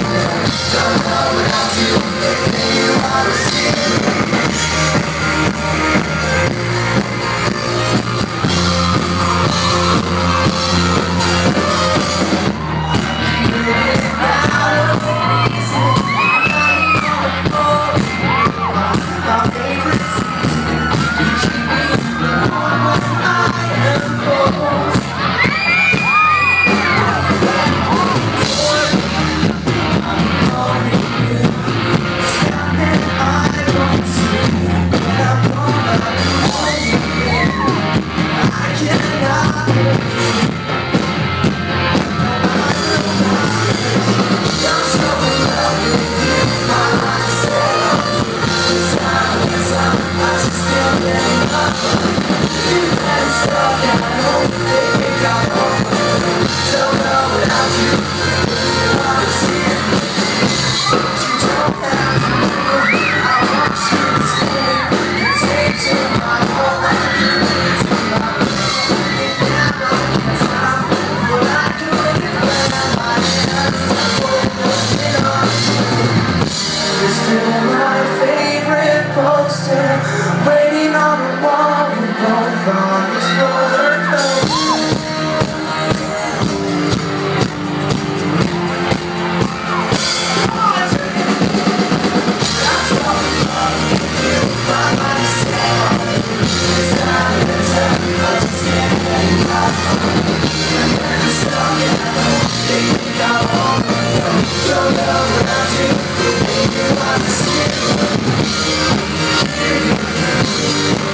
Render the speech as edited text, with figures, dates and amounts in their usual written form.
Waiting on the wall, we're both on this roller coaster. I'm talking about you by myself. It's not the time, I just can't let it go. I'm never stuck and I don't think I won't go. Don't know without you, baby, I'm still.